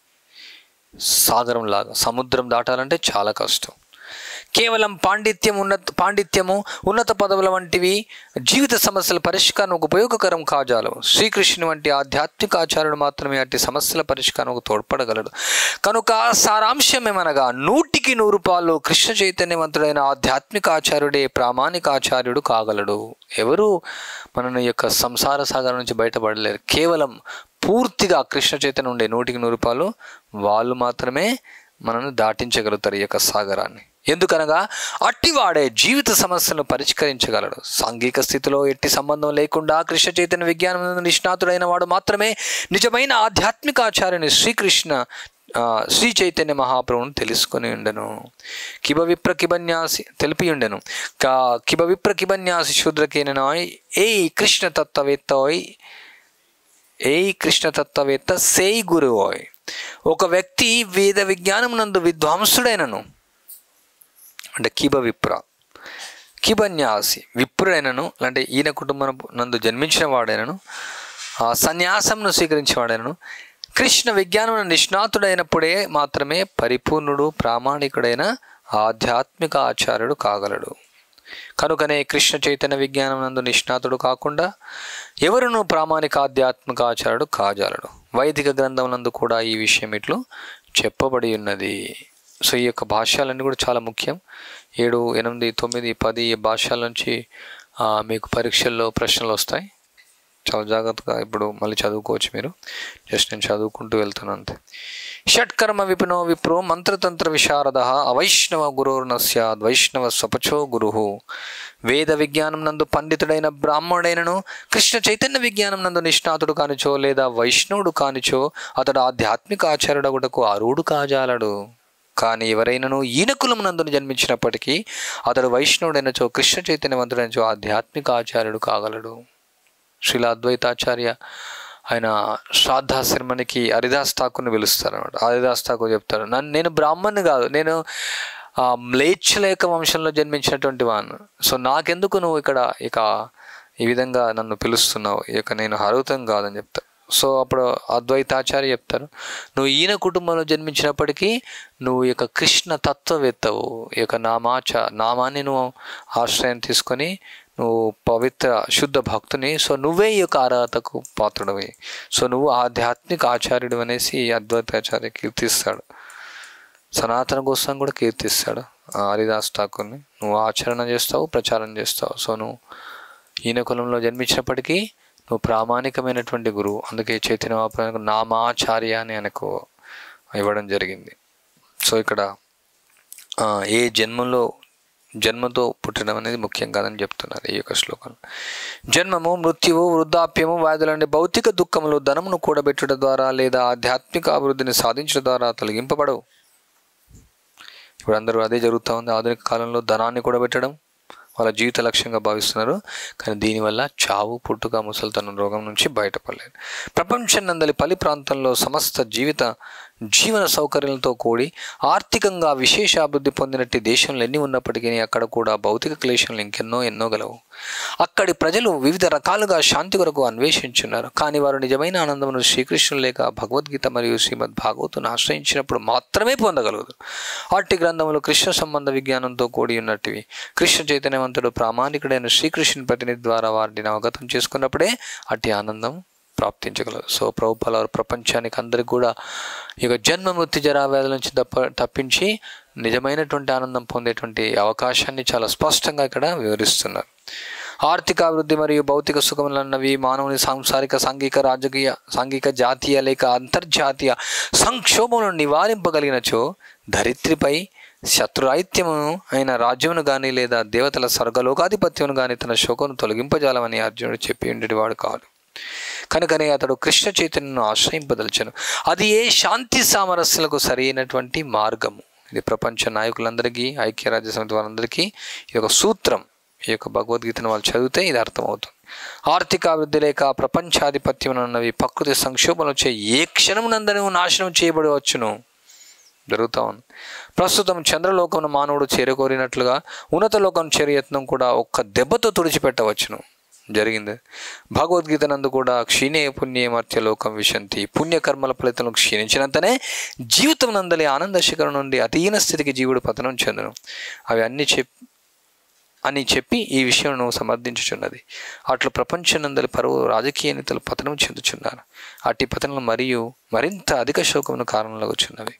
Speaker 1: సాగరం లాగా సముద్రం దాటాలంటే చాలా కష్టం. కేవలం పాండిత్యం ఉన్నత పాండిత్యము ఉన్నత పదవుల వంటివి జీవిత సమస్యల పరిష్కారం ఉపయోగకరం కాజాలు. శ్రీకృష్ణుని వంటి ఆధ్యాత్మిక ఆచార్యుడు మాత్రమే అట్టి సమస్యల పరిష్కారం తోడ్పడగలడు. కనుక సారాంశమేమనగా నూటికి నూరు పాలు కృష్ణ చైతన్యవంతుడైన ఆధ్యాత్మిక ఆచార్యుడే ప్రామాణిక ఆచార్యుడు కాగలడు. ఎవరు మనను యొక్క సంసార సాగరం నుంచి బయటపడలేరు. కేవలం పూర్తిగా కృష్ణ చైతన్యం ఉండే నూటికి నూరు పాలు వాళ్ళు మాత్రమే మనను దాటించగలుగుతారు ఈ యొక్క సాగరాన్ని. ఎందుకనగా అట్టివాడే జీవిత సమస్యలను పరిష్కరించగలడు. సాంఘిక స్థితిలో ఎట్టి సంబంధం లేకుండా కృష్ణ చైతన్య విజ్ఞానం నిష్ణాతుడైన వాడు మాత్రమే నిజమైన ఆధ్యాత్మిక ఆచార్యుని శ్రీకృష్ణ శ్రీ చైతన్య మహాప్రభువును తెలుసుకొని ఉండెను. కిబ విప్ర కిబన్యాసి తెలిపి ఉండెను. కా కిబ విప్ర కిబన్యాసి శూద్రకేనాయ్ ఏయ్ కృష్ణతత్వవేత్తోయ్ ఏయ్ కృష్ణతత్వవేత్త సేయ్ గురువోయ్. ఒక వ్యక్తి వేద విజ్ఞానం నందు విద్వాంసుడైనను, అంటే కిబ విప్ర కిబన్యాసి విప్రుడైనను, అంటే ఈయన కుటుంబం నందు జన్మించిన వాడైనను, సన్యాసంను స్వీకరించేవాడైనను, కృష్ణ విజ్ఞానం నిష్ణాతుడైనప్పుడే మాత్రమే పరిపూర్ణుడు ప్రామాణికుడైన ఆధ్యాత్మిక ఆచార్యుడు కాగలడు. కనుకనే కృష్ణ చైతన్య విజ్ఞానం నందు నిష్ణాతుడు కాకుండా ఎవరునూ ప్రామాణిక ఆధ్యాత్మిక ఆచార్యుడు కాజాలడు. వైదిక గ్రంథములందు కూడా ఈ విషయం ఇట్లు చెప్పబడి ఉన్నది. సో ఈ యొక్క భాష్యాలన్నీ కూడా చాలా ముఖ్యం. ఏడు ఎనిమిది తొమ్మిది పది ఈ భాష్యాల నుంచి మీకు పరీక్షల్లో ప్రశ్నలు వస్తాయి. చాలా జాగ్రత్తగా ఇప్పుడు మళ్ళీ చదువుకోవచ్చు మీరు. జస్ట్ నేను చదువుకుంటూ వెళ్తాను అంతే. షట్కర్మ విపినో విప్రో మంత్రతంత్ర విశారద అవైష్ణవ గురోర్న స్యాద్ వైష్ణవ స్వపచో గురు. వేద విజ్ఞానం నందు పండితుడైన బ్రాహ్మణుడైనను కృష్ణ చైతన్య విజ్ఞానం నందు నిష్ణాతుడు కానిచో లేదా వైష్ణవుడు కానిచో అతడు ఆధ్యాత్మిక ఆచార్యుడగుటకు అర్హుడు కాజాలడు. కానీ ఎవరైనాను ఈయన కులమునందును జన్మించినప్పటికీ అతడు వైష్ణవుడైనచో కృష్ణ చైతన్యవంతుడైనచో ఆధ్యాత్మిక ఆచార్యుడు కాగలడు. శ్రీల అద్వైతాచార్య ఆయన శ్రాద్ధాశ్రమానికి హరిదాస్ ఠాకూర్ని పిలుస్తారు అనమాట. హరిదాస్ ఠాకూర్ చెప్తారు, నన్ను నేను బ్రాహ్మణ్ని కాదు, నేను మ్లేచ్ఛలేఖ వంశంలో జన్మించినటువంటి వాడిని. సో నాకెందుకు నువ్వు ఇక్కడ ఇక ఈ విధంగా నన్ను పిలుస్తున్నావు, ఇక నేను అర్హుతం కాదని చెప్తారు. సో అప్పుడు అద్వైతాచార్య చెప్తారు, నువ్వు ఈయన కుటుంబంలో జన్మించినప్పటికీ నువ్వు ఇక కృష్ణ తత్వవేత్తవు, ఈ యొక్క నామాచ నామాన్ని నువ్వు ఆశ్రయం తీసుకొని నువ్వు పవిత్ర శుద్ధ భక్తుని. సో నువ్వే ఈ యొక్క అర్హతకు పాత్రుడవి. సో నువ్వు ఆధ్యాత్మిక ఆచార్యుడు అనేసి అద్వైతాచార్య కీర్తిస్తాడు. సనాతన గోస్వామి కూడా కీర్తిస్తాడు హరిదాస్ ఠాకూర్ని. నువ్వు ఆచరణ చేస్తావు, ప్రచారం చేస్తావు. సో నువ్వు ఈయన కులంలో జన్మించినప్పటికీ నువ్వు ప్రామాణికమైనటువంటి గురువు. అందుకే చైతన్య మహాప్రభువుకు నామాచార్య అని ఆయనకు ఇవ్వడం జరిగింది. సో ఇక్కడ ఏ జన్మలో జన్మతో పుట్టడం అనేది ముఖ్యం కాదని చెప్తున్నారు ఈ యొక్క శ్లోకం. జన్మము, మృత్యువు, వృద్ధాప్యము, వ్యాధులంటే భౌతిక దుఃఖములు ధనమును కూడబెట్టుట ద్వారా లేదా ఆధ్యాత్మిక అభివృద్ధిని సాధించడం ద్వారా తొలగింపబడవు. ఇప్పుడు అందరూ అదే జరుగుతూ ఉంది. ఆధునిక కాలంలో ధనాన్ని కూడబెట్టడం వాళ్ళ జీవిత లక్ష్యంగా భావిస్తున్నారు. కానీ దీనివల్ల చావు, పుట్టుక, ముసలితనం రోగం నుంచి బయటపడలేదు. ప్రపంచం నందలి పలి ప్రాంతంలో సమస్త జీవిత జీవన సౌకర్యాలతో కూడి ఆర్థికంగా విశేష అభివృద్ధి పొందినట్టు దేశంలో ఎన్ని ఉన్నప్పటికీ అక్కడ కూడా భౌతిక క్లేశాలు ఇంకెన్నో ఎన్నో గలవు. అక్కడి ప్రజలు వివిధ రకాలుగా శాంతి కొరకు అన్వేషించున్నారు. కానీ వారు నిజమైన ఆనందమును శ్రీకృష్ణుడు లేక భగవద్గీత మరియు శ్రీమద్ భాగవతును ఆశ్రయించినప్పుడు మాత్రమే పొందగలరు. అట్టి గ్రంథములు కృష్ణ సంబంధ విజ్ఞానంతో కూడి ఉన్నటివి. కృష్ణ చైతన్యవంతుడు ప్రామాణికుడైన శ్రీకృష్ణుని ప్రతినిధి ద్వారా వారిని అవగతం చేసుకున్నప్పుడే అట్టి ఆనందం ప్రాప్తించగలరు. సో ప్రభుపాల ప్రపంచానికి అందరికి కూడా ఇక జన్మ మృత్యు జరా వ్యాధుల నుంచి తప్ప తప్పించి నిజమైనటువంటి ఆనందం పొందేటువంటి అవకాశాన్ని చాలా స్పష్టంగా ఇక్కడ వివరిస్తున్నారు. ఆర్థిక అభివృద్ధి మరియు భౌతిక సుఖములన్నవి మానవుని సాంసారిక, సాంఘిక, రాజకీయ, సాంఘిక, జాతీయ లేక అంతర్జాతీయ సంక్షోభములను నివారింపగలిగినచో ధరిత్రిపై శత్రురాహిత్యము అయిన రాజ్యమును కానీ లేదా దేవతల స్వర్గలోకాధిపత్యమును కానీ తన శోకను తొలగింపజాలమని అర్జునుడు చెప్పి ఉండేవాడు కాదు. కనుకనే అతడు కృష్ణ చైతన్యను ఆశ్రయింపదలిచెను. అది ఏ శాంతి సామరస్యాలకు సరైనటువంటి మార్గము. ఇది ప్రపంచ నాయకులందరికీ, ఐక్యరాజ్య సమితి వారందరికీ ఇది ఒక సూత్రం. ఈ యొక్క భగవద్గీతను వాళ్ళు చదివితే ఇది అర్థమవుతుంది. ఆర్థిక అభివృద్ధి లేక ప్రపంచాధిపత్యం అన్నవి ప్రకృతి సంక్షోభంలో వచ్చే ఏ క్షణమునందరూ నాశనం చేయబడవచ్చును జరుగుతూ ఉంది. ప్రస్తుతం చంద్రలోకమును మానవుడు చేరకోరినట్లుగా ఉన్నత లోకం చేరే యత్నం కూడా ఒక్క దెబ్బతో తుడిచిపెట్టవచ్చును జరిగింది. భగవద్గీత నందు కూడా క్షీణే పుణ్యే మర్త్యలోకం విశంతి. పుణ్యకర్మల ఫలితం క్షీణించినంతనే జీవితం నందలి ఆనంద శిఖరం నుండి అతీన స్థితికి జీవుడు పతనం చెందును. అవి అన్ని చెప్ అని చెప్పి ఈ విషయం సమర్థించుచున్నది. అట్లు ప్రపంచం నందలి పరువు రాజకీయ నేతలు పతనం చెందుచున్నారు. అట్టి పతనం మరియు మరింత అధిక శోకమును కారణంలాగుచున్నవి.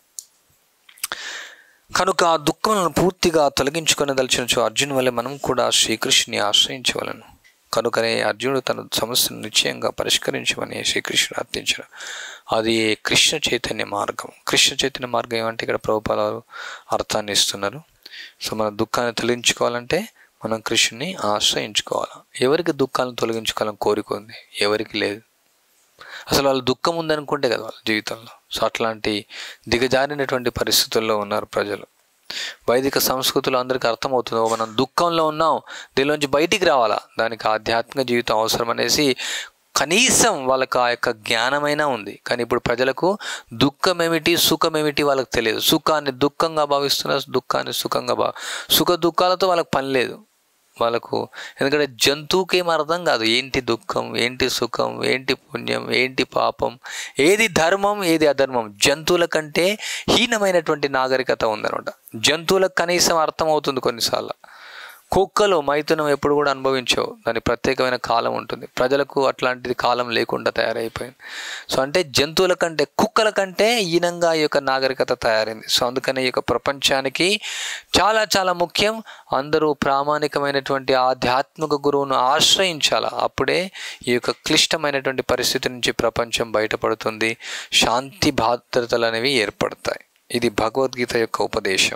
Speaker 1: కనుక ఆ దుఃఖములను పూర్తిగా తొలగించుకొని దలిచినచో అర్జున్ వల్ల మనం కూడా శ్రీకృష్ణుని ఆశ్రయించవలను. కనుకనే అర్జునుడు తన సమస్యను నిశ్చయంగా పరిష్కరించమని శ్రీకృష్ణుడు అర్థించారు. అది కృష్ణ చైతన్య మార్గం. కృష్ణ చైతన్య మార్గం ఏమంటే ఇక్కడ ప్రభుపాల అర్థాన్ని ఇస్తున్నారు. సో మన దుఃఖాన్ని తొలగించుకోవాలంటే మనం కృష్ణుని ఆశ్రయించుకోవాలి. ఎవరికి దుఃఖాలను తొలగించుకోవాలని కోరిక ఉంది? ఎవరికి లేదు. అసలు వాళ్ళు దుఃఖం ఉందనుకుంటే కదా వాళ్ళ జీవితంలో. సో అట్లాంటి దిగజారినటువంటి పరిస్థితుల్లో ఉన్నారు ప్రజలు. వైదిక సంస్కృతిలో అందరికీ అర్థమవుతుంది, మనం దుఃఖంలో ఉన్నాం, దీనిలోంచి బయటికి రావాలా, దానికి ఆధ్యాత్మిక జీవితం అవసరం అనేసి కనీసం వాళ్ళకు ఆ యొక్క జ్ఞానమైనా ఉంది. కానీ ఇప్పుడు ప్రజలకు దుఃఖం ఏమిటి, సుఖం ఏమిటి వాళ్ళకి తెలియదు. సుఖాన్ని దుఃఖంగా భావిస్తున్నారు, దుఃఖాన్ని సుఖంగా భావ సుఖ దుఃఖాలతో వాళ్ళకి పని లేదు. వాళ్ళకు. ఎందుకంటే జంతువుకి ఏం అర్థం కాదు ఏంటి దుఃఖం, ఏంటి సుఖం, ఏంటి పుణ్యం, ఏంటి పాపం, ఏది ధర్మం, ఏది అధర్మం. జంతువుల కంటే హీనమైనటువంటి నాగరికత ఉందన్నమాట. జంతువులకు కనీసం అర్థం అవుతుంది కొన్నిసార్లు. కుక్కలు మైథునం ఎప్పుడు కూడా అనుభవించవు, దాని ప్రత్యేకమైన కాలం ఉంటుంది. ప్రజలకు అట్లాంటిది కాలం లేకుండా తయారైపోయింది. సో అంటే జంతువుల కంటే, కుక్కల కంటే హీనంగా ఈ యొక్క నాగరికత తయారైంది. సో అందుకని ఈ యొక్క ప్రపంచానికి చాలా చాలా ముఖ్యం, అందరూ ప్రామాణికమైనటువంటి ఆధ్యాత్మిక గురువును ఆశ్రయించాలి. అప్పుడే ఈ యొక్క క్లిష్టమైనటువంటి పరిస్థితి నుంచి ప్రపంచం బయటపడుతుంది, శాంతి భద్రతలు అనేవి ఏర్పడతాయి. ఇది భగవద్గీత యొక్క ఉపదేశం.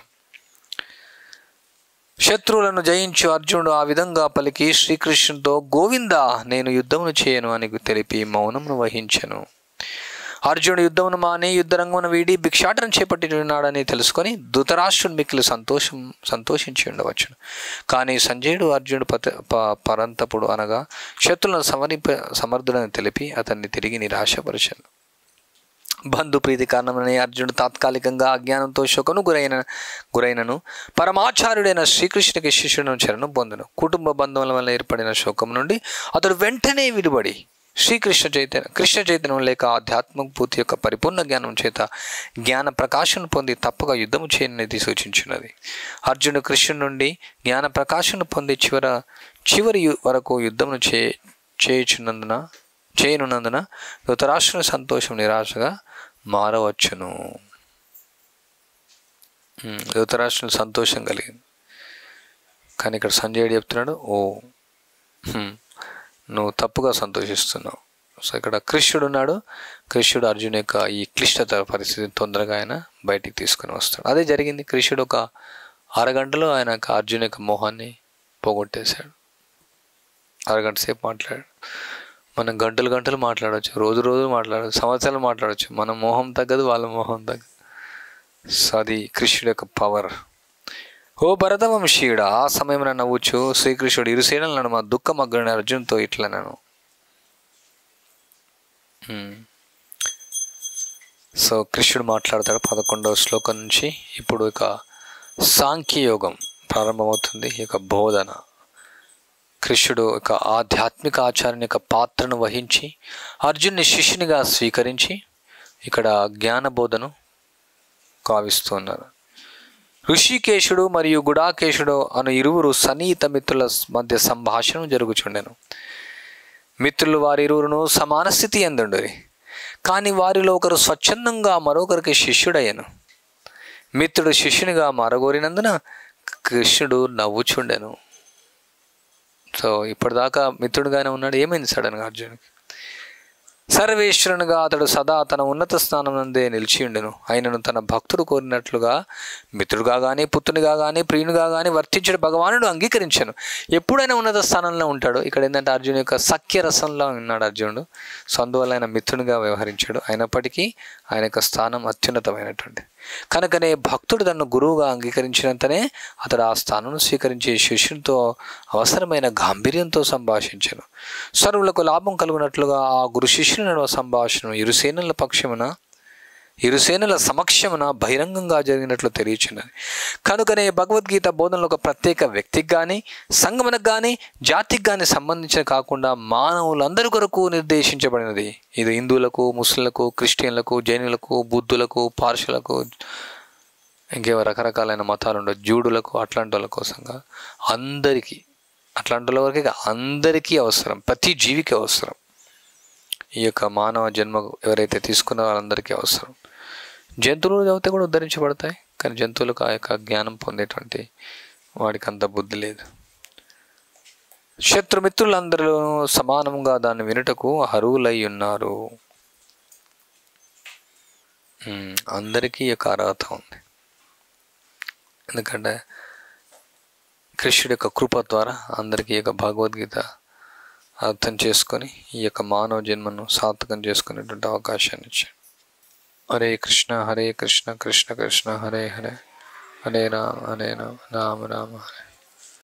Speaker 1: శత్రువులను జయించు అర్జునుడు ఆ విధంగా పలికి శ్రీకృష్ణుడితో, గోవిందా నేను యుద్ధమును చేయను అని తెలిపి మౌనమును వహించెను. అర్జునుడు యుద్ధమును మాని యుద్ధరంగమును వీడి భిక్షాటన చేపట్టి ఉన్నాడని తెలుసుకొని ధృతరాష్ట్రుడు మిక్కిలి సంతోషం సంతోషించి ఉండవచ్చును. కానీ సంజయుడు అర్జునుడు పత పరంతపుడు అనగా శత్రువులను సమరింప సమర్థులని తెలిపి అతన్ని తిరిగి నిరాశపరిచాను. బంధుప్రీతి కారణమని అర్జునుడు తాత్కాలికంగా అజ్ఞానంతో శోకను గురైన గురైనను పరమాచార్యుడైన శ్రీకృష్ణునికి శిష్యులను చరణం పొందను. కుటుంబ బంధువుల వల్ల ఏర్పడిన శోకం నుండి అతడు వెంటనే విడిపడి శ్రీకృష్ణ చైతన్య కృష్ణ చైతన్యం లేక ఆధ్యాత్మిక పూర్తి యొక్క పరిపూర్ణ జ్ఞానం చేత జ్ఞాన ప్రకాశం పొంది తప్పక యుద్ధము చేయనిది సూచించున్నది. అర్జునుడు కృష్ణుడి నుండి జ్ఞాన ప్రకాశం పొంది చివర చివరి వరకు యుద్ధమును చే చేయుచున్నందున చేయనున్నందున ధృతరాష్ట్రుని సంతోషం నిరాశగా మారవచ్చును. ధృతరాష్ట్రుని సంతోషం కలిగింది. కానీ ఇక్కడ సంజయుడు చెప్తున్నాడు, ఓ నువ్వు తప్పుగా సంతోషిస్తున్నావు. సో ఇక్కడ కృష్ణుడు ఉన్నాడు. కృష్ణుడు అర్జున్ యొక్క ఈ క్లిష్టత పరిస్థితిని తొందరగా ఆయన బయటికి తీసుకుని వస్తాడు. అదే జరిగింది. కృష్ణుడు ఒక అరగంటలో ఆయన అర్జున్ యొక్క మోహాన్ని పోగొట్టేశాడు. అరగంట సేపు మాట్లాడాడు. మనం గంటలు గంటలు మాట్లాడవచ్చు, రోజు రోజు మాట్లాడవచ్చు, సంవత్సరాలు మాట్లాడవచ్చు. మన మోహం తగ్గదు, వాళ్ళ మోహం తగ్గదు. సో అది కృష్ణుడు యొక్క పవర్. ఓ భరతవంశీయుడా, ఆ సమయమున నవ్వుచు శ్రీకృష్ణుడు ఇరుసేనలు నడుమ దుఃఖమగ్గుని అర్జున్తో ఇట్లా నేను. సో కృష్ణుడు మాట్లాడతాడు పదకొండవ శ్లోకం నుంచి. ఇప్పుడు ఇక సాంఖ్యయోగం ప్రారంభమవుతుంది. ఈ యొక్క బోధన. కృష్ణుడు ఒక ఆధ్యాత్మిక ఆచార్యుని యొక్క పాత్రను వహించి అర్జున్ని శిష్యునిగా స్వీకరించి ఇక్కడ జ్ఞానబోధను కావిస్తున్నారు. ఋషికేశుడు మరియు గుడాకేశుడు అను ఇరువురు సన్నిహిత మిత్రుల మధ్య సంభాషణ జరుగుచుండెను. మిత్రులు వారి ఇరువురును సమాన స్థితి ఎందుండరి, కానీ వారిలో ఒకరు స్వచ్ఛందంగా మరొకరికి శిష్యుడయ్యను. మిత్రుడు శిష్యునిగా మారగోరినందున కృష్ణుడు నవ్వుచుండెను. సో ఇప్పటిదాకా మిత్రుడుగానే ఉన్నాడు. ఏమైంది సడన్గా అర్జునుడికి? సర్వేశ్వరునిగా అతడు సదా తన ఉన్నత స్థానం నందే నిలిచి ఉండెను. ఆయనను తన భక్తుడు కోరినట్లుగా మిత్రుడుగా కానీ పుత్రునిగా కానీ ప్రియునిగా కానీ వర్తించడు భగవానుడు అంగీకరించాను. ఎప్పుడైనా ఉన్నత స్థానంలో ఉంటాడు. ఇక్కడ ఏంటంటే అర్జును యొక్క సఖ్య రసంలో ఉన్నాడు అర్జునుడు. సో అందువల్ల ఆయన మిత్రునిగా వ్యవహరించాడు. అయినప్పటికీ ఆయన యొక్క స్థానం అత్యున్నతమైనటువంటి కనుకనే భక్తుడు తనను గురువుగా అంగీకరించినంతనే అతడు ఆ స్థానం స్వీకరించి శిష్యునితో అవసరమైన గాంభీర్యంతో సంభాషించాను. సర్వులకు లాభం కలుగునట్లుగా ఆ గురు శిష్యుని నడుమ సంభాషణ ఇరుసేనుల పక్షమున ఇరుసేనుల సమక్షమున బహిరంగంగా జరిగినట్లు తెలియచున్నది. కనుకనే భగవద్గీత బోధనలో ఒక ప్రత్యేక వ్యక్తికి కానీ సంగమునకు కానీ జాతికి కానీ సంబంధించిన కాకుండా మానవులందరి కొరకు నిర్దేశించబడినది. ఇది హిందువులకు, ముస్లింలకు, క్రిస్టియన్లకు, జైనులకు, బుద్ధులకు, పార్షులకు, ఇంకేవో రకరకాలైన మతాలు ఉండవు, జూడులకు, అట్లాంటి వాళ్ళ కోసంగా అందరికీ, అట్లాంటి వాళ్ళ వరకు అందరికీ అవసరం, ప్రతి జీవికి అవసరం. ఈ యొక్క మానవ జన్మ ఎవరైతే తీసుకున్నారో వాళ్ళందరికీ అవసరం. జంతువులు చదివితే కూడా ఉద్ధరించబడతాయి, కానీ జంతువులకు ఆ యొక్క జ్ఞానం పొందేటువంటి వాడికి అంత బుద్ధి లేదు. శత్రుమిత్రులందరూ సమానంగా దాన్ని వినుటకు అర్హులై ఉన్నారు. అందరికీ ఈ యొక్క అర్హత ఉంది. ఎందుకంటే కృష్ణుడి యొక్క కృప ద్వారా అందరికీ ఈ యొక్క భగవద్గీత అర్థం చేసుకొని ఈ యొక్క మానవ జన్మను సార్థకం చేసుకునేటువంటి అవకాశాన్ని ఇచ్చాడు. హరే కృష్ణ హరే కృష్ణ కృష్ణ కృష్ణ హరే హరే హరే రామ హరే రామ రామ రామ హరే.